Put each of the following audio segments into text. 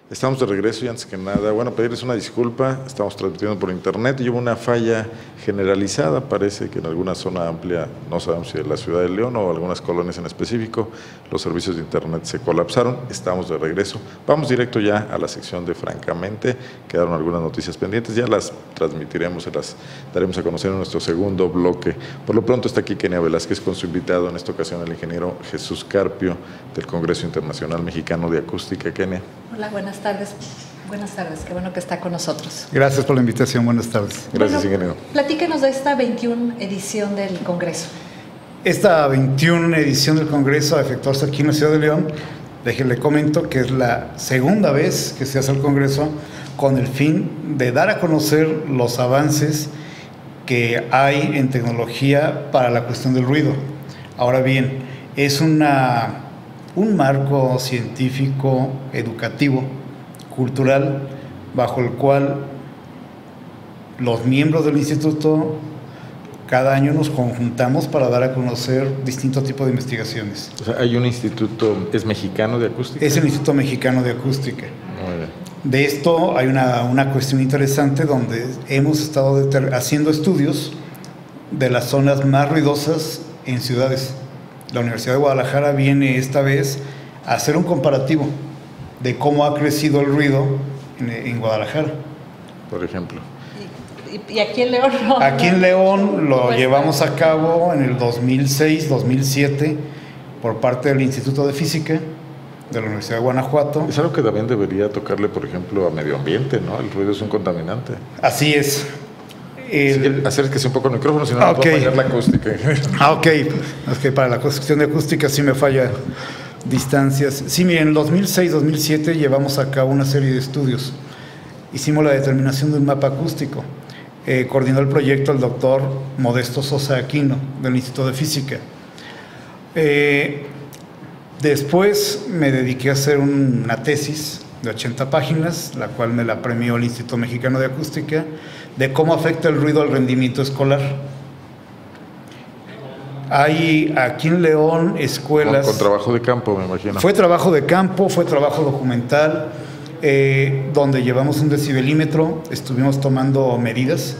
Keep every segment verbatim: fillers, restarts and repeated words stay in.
Estamos de regreso y antes que nada, bueno, pedirles una disculpa, estamos transmitiendo por internet y hubo una falla generalizada, parece que en alguna zona amplia, no sabemos si de la ciudad de León o algunas colonias en específico, los servicios de internet se colapsaron, estamos de regreso. Vamos directo ya a la sección de Francamente, quedaron algunas noticias pendientes, ya las transmitiremos, se las daremos a conocer en nuestro segundo bloque. Por lo pronto está aquí Kenia Velázquez con su invitado, en esta ocasión el ingeniero Jesús Carpio del Congreso Internacional Mexicano de Acústica. Kenia. Hola, buenas tardes. Buenas tardes, qué bueno que está con nosotros. Gracias por la invitación, buenas tardes. Gracias, bueno, ingeniero. Platíquenos de esta veintiuna edición del Congreso. Esta veintiuna edición del Congreso a efectuarse aquí en la ciudad de León, déjenle comento que es la segunda vez que se hace el Congreso con el fin de dar a conocer los avances que hay en tecnología para la cuestión del ruido. Ahora bien, es una, un marco científico, educativo, cultural, bajo el cual los miembros del instituto cada año nos conjuntamos para dar a conocer distintos tipos de investigaciones. O sea, hay un instituto, ¿es mexicano de acústica? Es el Instituto Mexicano de Acústica. Muy bien. De esto hay una, una cuestión interesante donde hemos estado haciendo estudios de las zonas más ruidosas en ciudades. La Universidad de Guadalajara viene esta vez a hacer un comparativo de cómo ha crecido el ruido en, en Guadalajara. Por ejemplo. Y, y aquí en León no. Aquí en León lo pues, llevamos a cabo en el dos mil seis, dos mil siete por parte del Instituto de Física de la Universidad de Guanajuato. Es algo que también debería tocarle, por ejemplo, a medio ambiente, ¿no? El ruido es un contaminante. Así es. El... Sí, acérquese un poco el micrófono, si no, no okay. puedo fallar la acústica. Ah, ok. Es que para la cuestión de acústica sí me falla distancias. Sí, miren, en el dos mil seis, dos mil siete llevamos a cabo una serie de estudios. Hicimos la determinación de un mapa acústico. Eh, coordinó el proyecto el doctor Modesto Sosa Aquino, del Instituto de Física. Eh, después me dediqué a hacer una tesis de ochenta páginas, la cual me la premió el Instituto Mexicano de Acústica, de cómo afecta el ruido al rendimiento escolar. Hay aquí en León escuelas... Con, con trabajo de campo, me imagino. Fue trabajo de campo, fue trabajo documental, eh, donde llevamos un decibelímetro, estuvimos tomando medidas.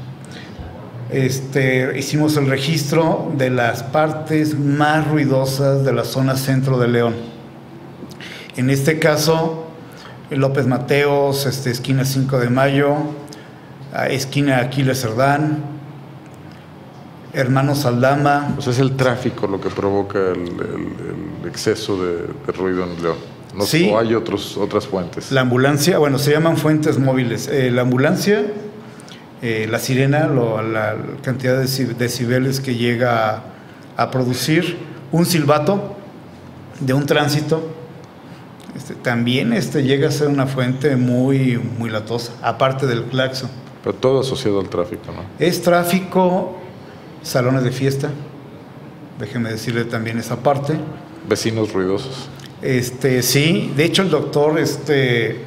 Este, hicimos el registro de las partes más ruidosas de la zona centro de León. En este caso, López Mateos, este, esquina cinco de mayo, esquina Aquiles Cerdán, Hermanos Aldama. Pues es el tráfico lo que provoca el, el, el exceso de, de ruido en León. No, sí. ¿O hay otros, otras fuentes? La ambulancia, bueno, se llaman fuentes móviles. Eh, la ambulancia, eh, la sirena, lo, la cantidad de decibeles que llega a, a producir, un silbato de un tránsito, este, también este, llega a ser una fuente muy, muy latosa, aparte del claxon. Pero todo asociado al tráfico, ¿no? Es tráfico, salones de fiesta, déjeme decirle también esa parte. Vecinos ruidosos. Este, sí, de hecho el doctor, este,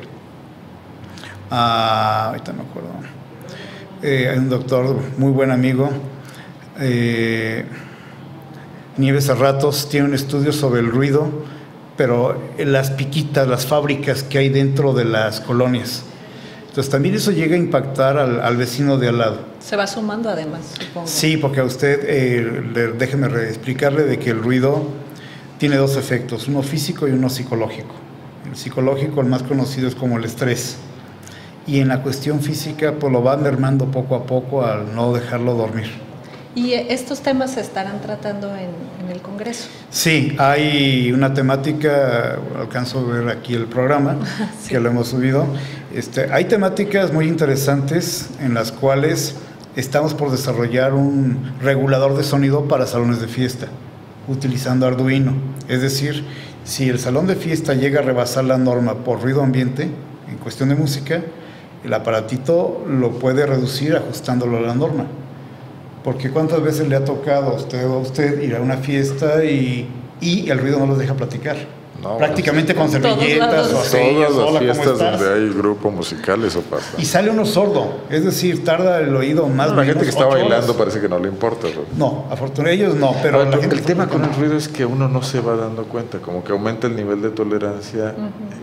ah, ahorita me acuerdo, eh, hay un doctor muy buen amigo, eh, Nieves Cerratos, tiene un estudio sobre el ruido, pero las piquitas, las fábricas que hay dentro de las colonias. Entonces también eso llega a impactar al, al vecino de al lado. Se va sumando además, supongo. Sí, porque a usted, eh, le, déjeme explicarle de que el ruido tiene dos efectos, uno físico y uno psicológico. El psicológico, el más conocido, es como el estrés. Y en la cuestión física, pues lo va mermando poco a poco al no dejarlo dormir. ¿Y estos temas se estarán tratando en, en el Congreso? Sí, hay una temática, alcanzo a ver aquí el programa, sí, que lo hemos subido. Este, hay temáticas muy interesantes en las cuales estamos por desarrollar un regulador de sonido para salones de fiesta, utilizando Arduino. Es decir, si el salón de fiesta llega a rebasar la norma por ruido ambiente, en cuestión de música, el aparatito lo puede reducir ajustándolo a la norma. Porque cuántas veces le ha tocado a usted o a usted ir a una fiesta y, y el ruido no los deja platicar. No, prácticamente con servilletas o así. Todas las fiestas donde hay grupo musical eso pasa. Y sale uno sordo, es decir, tarda el oído más no, o la menos gente que está bailando horas. Parece que no le importa. ¿No? No, afortunadamente ellos no, pero... Ahora, la gente el tema con el ruido es que uno no se va dando cuenta, como que aumenta el nivel de tolerancia uh-huh. y,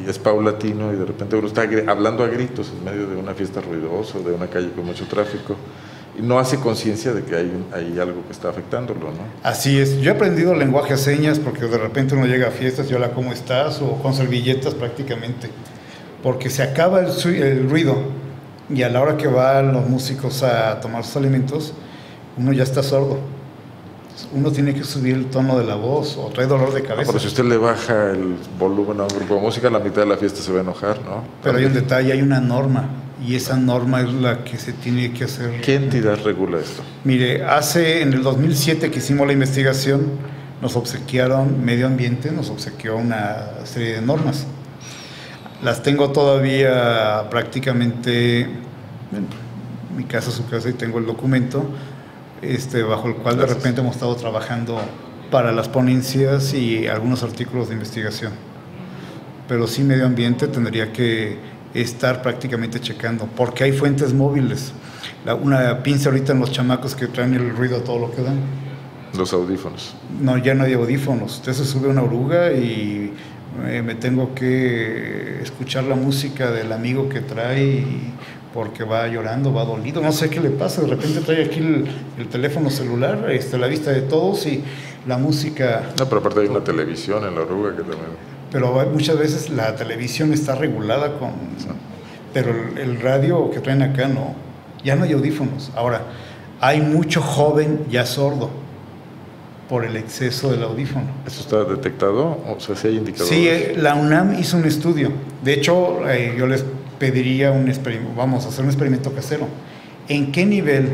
y es paulatino y de repente uno está hablando a gritos en medio de una fiesta ruidosa, de una calle con mucho tráfico, y no hace conciencia de que hay, hay algo que está afectándolo, ¿no? Así es. Yo he aprendido lenguaje a señas porque de repente uno llega a fiestas y hola, ¿cómo estás? O con servilletas prácticamente. Porque se acaba el, el ruido y a la hora que van los músicos a tomar sus alimentos, uno ya está sordo. Uno tiene que subir el tono de la voz o trae dolor de cabeza. No, pero si usted le baja el volumen a un grupo de música, la mitad de la fiesta se va a enojar, ¿no? Pero hay un detalle, hay una norma. Y esa norma es la que se tiene que hacer. ¿Qué entidad regula esto? Mire, hace en el dos mil siete que hicimos la investigación, nos obsequiaron Medio Ambiente, nos obsequió una serie de normas. Las tengo todavía prácticamente, en mi casa, su casa, y tengo el documento, este, bajo el cual Gracias. de repente hemos estado trabajando para las ponencias y algunos artículos de investigación. Pero sí, Medio Ambiente tendría que estar prácticamente checando, porque hay fuentes móviles. La, una pinza ahorita en los chamacos que traen el ruido a todo lo que dan. Los audífonos. No, ya no hay audífonos. Usted se sube a una oruga y eh, me tengo que escuchar la música del amigo que trae y, porque va llorando, va dolido, no sé qué le pasa, de repente trae aquí el, el teléfono celular, este, la vista de todos y la música... No, pero aparte hay una televisión en la oruga que también... Pero muchas veces la televisión está regulada con... Sí. Pero el, el radio que traen acá no, ya no hay audífonos. Ahora, hay mucho joven ya sordo por el exceso del audífono. ¿Eso está detectado? O sea, ¿sí hay indicadores? Sí, la UNAM hizo un estudio. De hecho, eh, yo les pediría un experimento, vamos a hacer un experimento casero. ¿En qué nivel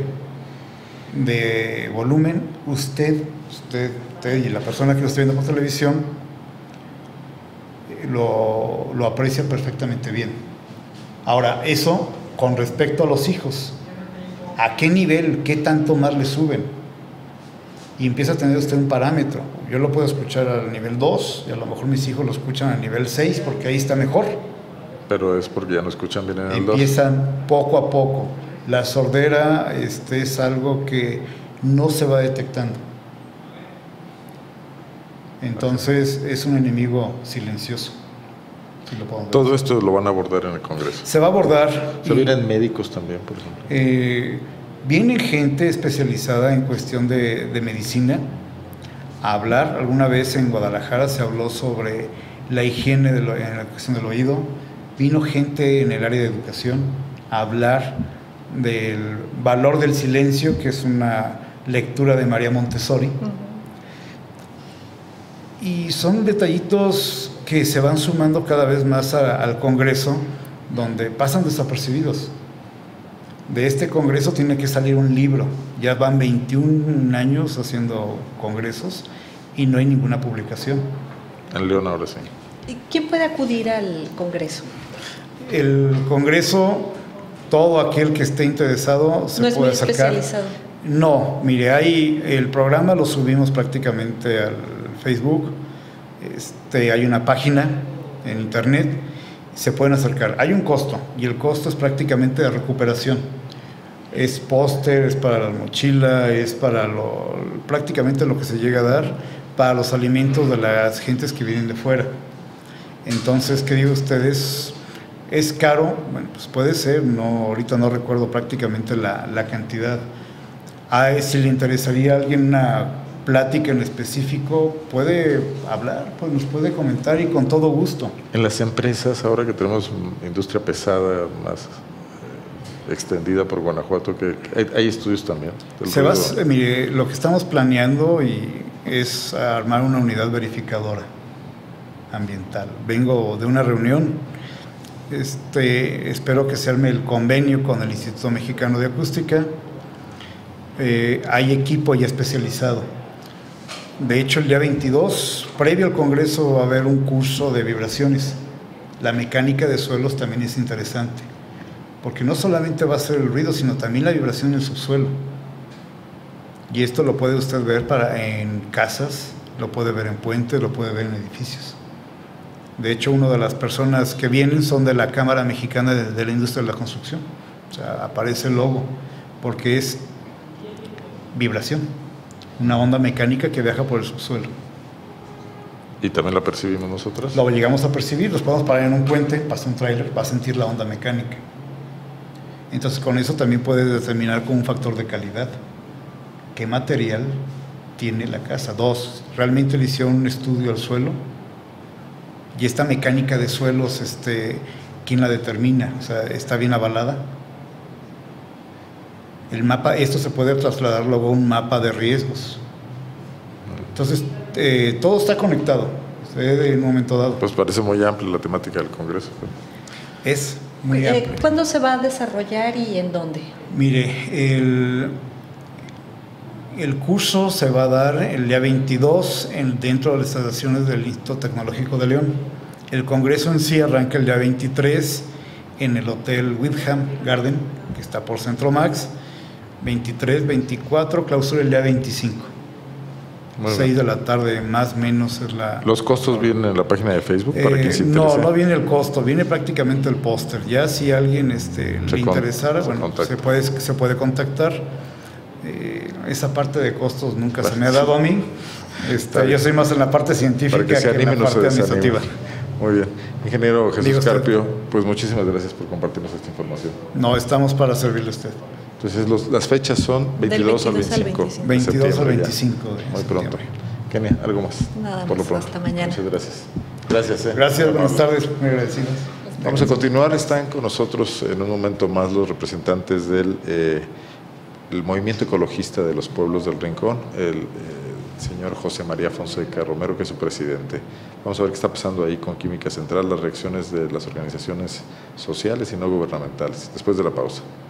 de volumen usted, usted, usted y la persona que lo está viendo por televisión Lo, lo aprecia perfectamente bien? Ahora, eso con respecto a los hijos, ¿a qué nivel, qué tanto más le suben? Y empieza a tener usted un parámetro. Yo lo puedo escuchar al nivel dos y a lo mejor mis hijos lo escuchan al nivel seis porque ahí está mejor. Pero es porque ya no escuchan bien en el dos. Empiezan poco a poco. La sordera este, es algo que no se va detectando. Entonces es un enemigo silencioso. Si lo podemos Todo esto lo van a abordar en el Congreso. Se va a abordar. ¿Se vienen médicos también, por ejemplo? Eh, viene gente especializada en cuestión de, de medicina a hablar. Alguna vez en Guadalajara se habló sobre la higiene de lo, en la cuestión del oído. Vino gente en el área de educación a hablar del valor del silencio, que es una lectura de María Montessori. Uh-huh. Y son detallitos que se van sumando cada vez más a, al Congreso, donde pasan desapercibidos. De este Congreso tiene que salir un libro. Ya van veintiún años haciendo congresos y no hay ninguna publicación. En León ahora sí. ¿Quién puede acudir al Congreso? El Congreso, todo aquel que esté interesado se ¿No puede es muy acercar. Especializado? No, mire, ahí el programa lo subimos prácticamente al Facebook, este, hay una página en internet, se pueden acercar. Hay un costo y el costo es prácticamente de recuperación. Es póster, es para la mochila, es para lo, prácticamente lo que se llega a dar para los alimentos de las gentes que vienen de fuera. Entonces, ¿qué digo ustedes? ¿Es caro? Bueno, pues puede ser, no, ahorita no recuerdo prácticamente la, la cantidad. Ah, si le interesaría a alguien una plática en específico, puede hablar, pues nos puede comentar y con todo gusto. En las empresas, ahora que tenemos industria pesada más eh, extendida por Guanajuato, que hay, hay estudios también. Se va, mire, lo que estamos planeando y es armar una unidad verificadora ambiental. Vengo de una reunión, este, espero que se arme el convenio con el Instituto Mexicano de Acústica. Eh, hay equipo ya especializado. De hecho, el día veintidós, previo al Congreso, va a haber un curso de vibraciones. La mecánica de suelos también es interesante, porque no solamente va a ser el ruido, sino también la vibración en el subsuelo. Y esto lo puede usted ver para, en casas, lo puede ver en puentes, lo puede ver en edificios. De hecho, una de las personas que vienen son de la Cámara Mexicana de, de la Industria de la Construcción. O sea, aparece el logo, porque es vibración, una onda mecánica que viaja por el subsuelo. ¿Y también la percibimos nosotros? Lo llegamos a percibir, los podemos parar en un puente, pasa un tráiler, va a sentir la onda mecánica. Entonces con eso también puedes determinar con un factor de calidad qué material tiene la casa. Dos, realmente le hicieron un estudio al suelo y esta mecánica de suelos, este, ¿quién la determina? O sea, ¿está bien avalada? El mapa, esto se puede trasladar luego a un mapa de riesgos. Entonces, eh, todo está conectado eh, en un momento dado. Pues parece muy amplia la temática del Congreso. Es muy eh, amplia. ¿Cuándo se va a desarrollar y en dónde? Mire, el, el curso se va a dar el día veintidós en, dentro de las instalaciones del Instituto Tecnológico de León. El Congreso en sí arranca el día veintitrés en el Hotel Windham Garden, que está por Centro Max. veintitrés, veinticuatro, clausura el día veinticinco. seis de la tarde, más o menos es la... ¿Los costos vienen en la página de Facebook para eh, quien se interese? No, no viene el costo, viene prácticamente el póster. Ya si alguien este, le con, interesara, se bueno, se puede, se puede contactar. Eh, esa parte de costos nunca se me ha dado a mí. Este, yo soy más en la parte científica para que, se que en la no parte administrativa. Muy bien. Ingeniero Jesús Digo, Carpio, pues muchísimas gracias por compartirnos esta información. No, estamos para servirle a usted. Entonces los, las fechas son veintidós al veinticinco. veintidós al veinticinco de Muy pronto. septiembre. Kenia, ¿algo más? Nada por más, lo pronto. hasta mañana. Muchas gracias. Gracias. Eh. Gracias, buenas tardes, muy agradecidos. Vamos a continuar. Están con nosotros en un momento más los representantes del eh, el movimiento ecologista de los pueblos del Rincón, el eh, señor José María Fonseca Romero, que es su presidente. Vamos a ver qué está pasando ahí con Química Central, las reacciones de las organizaciones sociales y no gubernamentales, después de la pausa.